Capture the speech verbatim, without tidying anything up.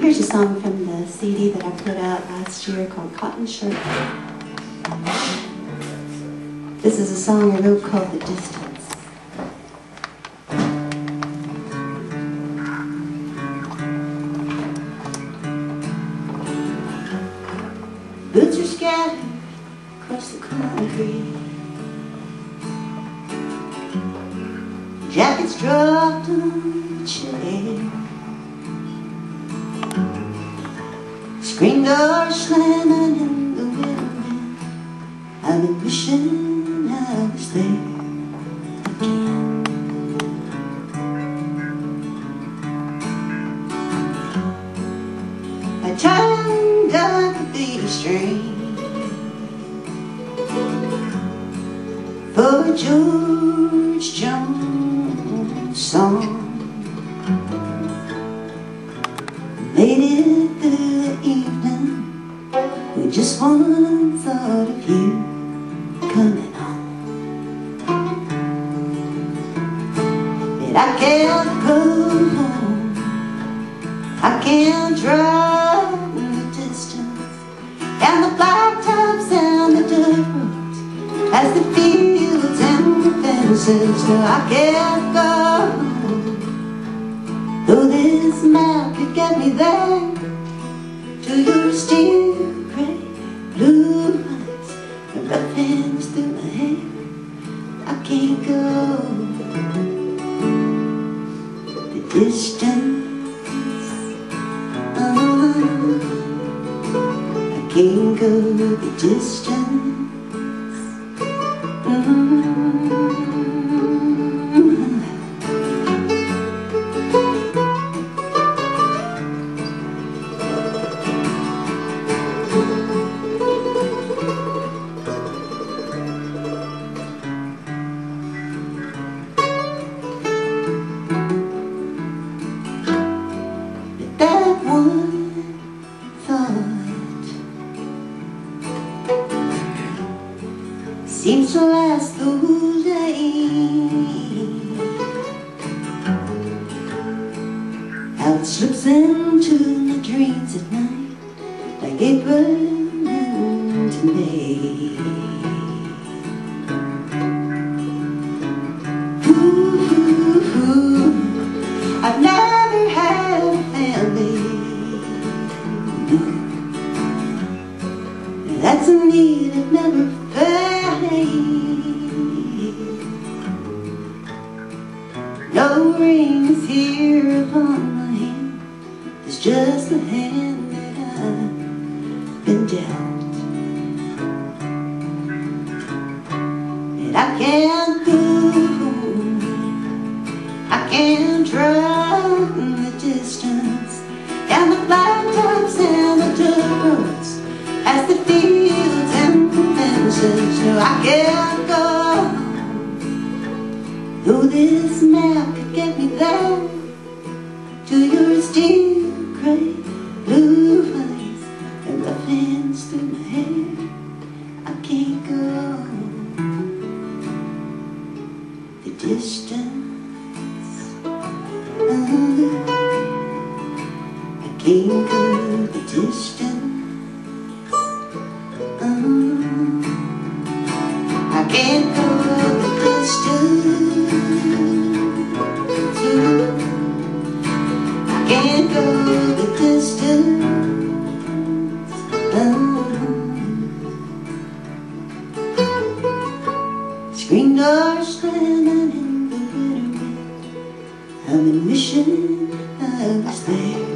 Here's a song from the C D that I put out last year called Cotton Shirt. This is a song I wrote called The Distance. Boots are scattered across the concrete. Jackets dropped on the chair. Screen door slamming in the wind. I've been wishing I was there again. I turned up the beat string for a George Jones song. Made it through the evening with just one thought of you coming home. And I can't go home, I can't drive the distance, and the blacktops and the dirt roads as the fields and the fences. No, I can't go home, though this map could get me there, to your steel gray blue eyes and rough hands through my hair. I can't go the distance. Oh, I can't go the distance. Mm-hmm. Seems to last the whole day. How it slips into my dreams at night like April into May. Ooh, ooh, ooh, I've never had a family. No, that's a need I've never felt. No rings here upon my hand, it's just the hand that I've been dealt. And I can't go home, I can't drive the distance, and the blacktops and the dirt roads as the fields and the fences. No, I can't go home, though this map could get me there, to your steel gray blue eyes and rough hands through my hair. I can't go the distance. Oh, I can't go the distance. I can't go the distance. I can't go the distance. Screen doors slamming in the winter wind. I've been wishing I was there.